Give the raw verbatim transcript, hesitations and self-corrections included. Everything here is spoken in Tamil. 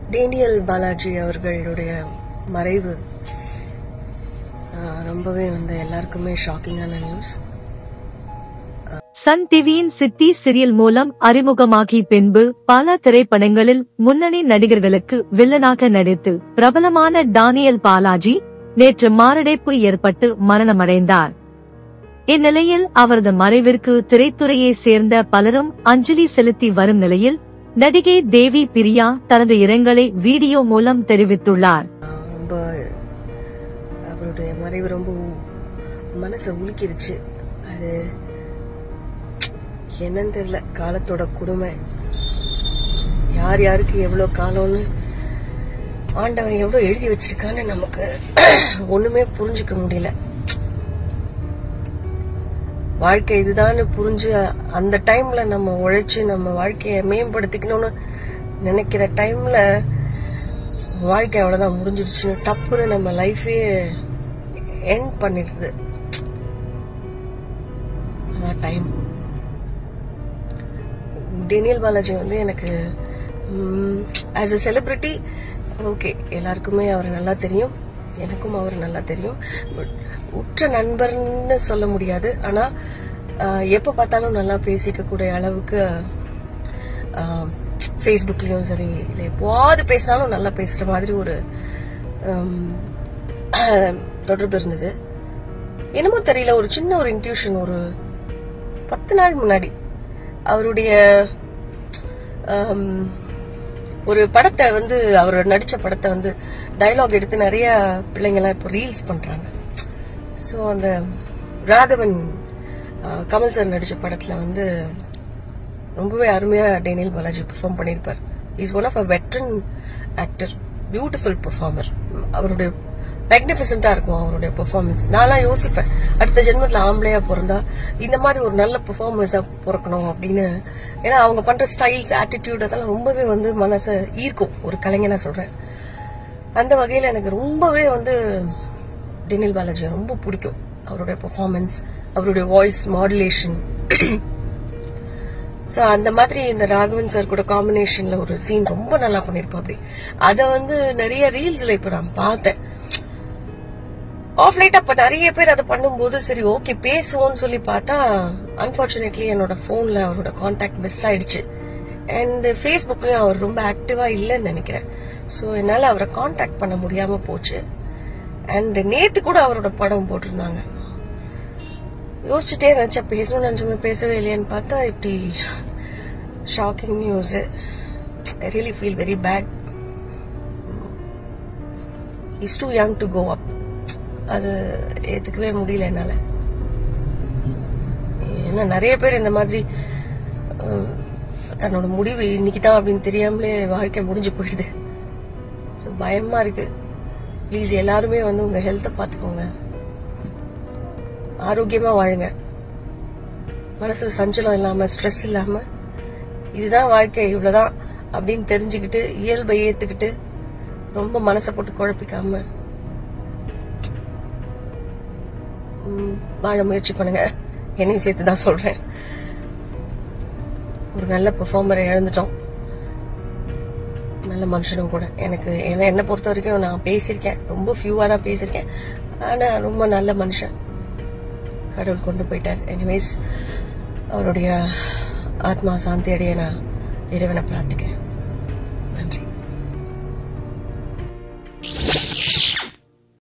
டேனியல் பாலாஜி அவர்களுடைய மறைவு ரொம்பவே வந்து எல்லாருக்குமே ஷாக்கிங்கான நியூஸ். சன் டிவியின் சித்தி சீரியல் மூலம் அறிமுகமாகி பின்பு பல திரைப்படங்களில் முன்னணி நடிகர்களுக்கு வில்லனாக நடித்து பிரபலமான டானியல் பாலாஜி நேற்று மாரடைப்பு ஏற்பட்டு மரணமடைந்தார். இந்நிலையில் அவரது மறைவிற்கு திரைத்துறையை சேர்ந்த பலரும் அஞ்சலி செலுத்தி வரும் நிலையில் நடிகை தேவி பிரியா தனது இரங்கலை வீடியோ மூலம் தெரிவித்துள்ளார். ரொம்ப அவருடைய மறைவு ரொம்ப மனசை உலுக்கிருச்சு. அது என்னன்னு தெரியல, காலத்தோட கொடுமை. யார் யாருக்கு எவ்வளவு காலம்னு ஆண்டவன் எவ்வளவு எழுதி வச்சிருக்கான்னு நமக்கு ஒண்ணுமே புரிஞ்சுக்க முடியல. வாழ்க்கை இதுதான் புரிஞ்சு அந்த டைம்ல நம்ம உழைச்சு நம்ம வாழ்க்கைய மேம்படுத்திக்கணும்னு நினைக்கிற டைம்ல வாழ்க்கை அவ்வளவுதான் முடிஞ்சிருச்சுன்னு டப்புன்னு நம்ம லைஃபே எண்ட் பண்ணிடுது. அதான் டைம். டேனியல் பாலாஜி வந்து எனக்கு ஆஸ் அ செலிபிரிட்டி ஓகே, எல்லாருக்குமே அவர் நல்லா தெரியும், எனக்கும் அவர் நல்லா தெரியும். பட் உற்ற நண்பர்னு சொல்ல முடியாது. ஆனா எப்ப பார்த்தாலும் நல்லா பேசிக்க கூடிய அளவுக்கு ஃபேஸ்புக்லயும் சரி, இல்லை எப்போது பேசினாலும் நல்லா பேசுற மாதிரி ஒரு தொடர்பு இருந்தது. என்னமோ தெரியல, ஒரு சின்ன ஒரு இன்ட்யூஷன். ஒரு பத்து நாள் முன்னாடி அவருடைய ஒரு படத்தை வந்து அவர் நடிச்ச படத்தை வந்து டயலாக் எடுத்து நிறைய பிள்ளைங்க எல்லாம் இப்போ ரீல்ஸ் பண்றாங்க. ஸோ அந்த ராகவன் கமல் சார் நடிச்ச படத்துல வந்து ரொம்பவே அருமையா டேனியல் பாலாஜி பெர்ஃபார்ம் பண்ணியிருப்பார். Is one of a veteran actor, beautiful performer. அவருடைய மேக்னிஃபிசென்டா இருக்கும் அவருடைய பெர்ஃபார்மன்ஸ். நான்லாம் யோசிப்பேன், அடுத்த ஜென்மத்துல ஆம்பளையா பிறந்தா இந்த மாதிரி ஒரு நல்ல பெர்ஃபார்மன்ஸா பிறக்கணும் அப்படின்னு. ஏன்னா அவங்க பண்ற ஸ்டைல்ஸ், ஆட்டிடியூட் அதெல்லாம் ரொம்பவே வந்து மனசை ஈர்க்கும் ஒரு கலைஞனா சொல்றேன். அந்த வகையில எனக்கு ரொம்பவே வந்து டேனியல் பாலாஜி ரொம்ப பிடிக்கும். அவருடைய பெர்ஃபார்மன்ஸ், அவருடைய வாய்ஸ் மாடுலேஷன். சோ அந்த மாதிரி இந்த ராகவன் சார் கூட காம்பினேஷன்ல ஒரு சீன் ரொம்ப நல்லா பண்ணிருப்பா. அப்படி அத வந்து நிறைய ரீல்ஸ்ல இப்ப நான் பார்த்தேன். ஆஃப் லைட் அப்ப நிறைய பேர் அதை பண்ணும்போது சரி ஓகே பேசுவோம்னு சொல்லி பார்த்தா அன்பார்ச்சுனேட்லி என்னோட போன்ல அவரோட கான்டாக்ட் மிஸ் ஆயிடுச்சு. அண்ட் ஃபேஸ்புக்லயும் அவர் ரொம்ப ஆக்டிவா இல்லைன்னு நினைக்கிறேன். சோ என்னால அவரை கான்டாக்ட் பண்ண முடியாம போச்சு. அண்ட் நேத்து கூட அவரோட படம் போட்டிருந்தாங்க. யோசிச்சுட்டே நினைச்சேன், பேசணும்னு நினைச்சோம், பேசவே இல்லையான்னு பார்த்தா இப்படி shocking news. I really feel very bad. Is too young to go up. அது ஏத்துக்கவே முடியல என்னால. ஏன்னா நிறைய பேர் இந்த மாதிரி தன்னோட முடிவு இன்னைக்குதான் அப்படின்னு தெரியாமலே வாழ்க்கை முடிஞ்சு போயிடுது. பயமா இருக்கு. ப்ளீஸ் எல்லாருமே வந்து உங்க ஹெல்த்தை பாத்துக்கோங்க, ஆரோக்கியமா வாழுங்க, மனசுல சஞ்சலம் இல்லாம ஸ்ட்ரெஸ் இல்லாம இதுதான் வாழ்க்கை இவ்வளவுதான் அப்படின்னு தெரிஞ்சுக்கிட்டு இயல்பை ஏத்துக்கிட்டு ரொம்ப மனசை போட்டு குழப்பிக்காம வாழ முயற்சி பண்ணுங்க. என்னையும் சேர்த்துதான் சொல்றேன். ஒரு நல்ல பெர்ஃபார்மரை இழந்துட்டோம், நல்ல மனுஷனும் கூட. எனக்கு என்ன பொறுத்த வரைக்கும் நான் பேசியிருக்கேன், ரொம்ப ஃபியூவா தான் பேசியிருக்கேன். ஆனா ரொம்ப நல்ல மனுஷன், கடவுள் கொண்டு போயிட்டார். எனிவேஸ் அவருடைய ஆத்மா சாந்தி அடைய நான் இறைவனை பிரார்த்திக்கிறேன்.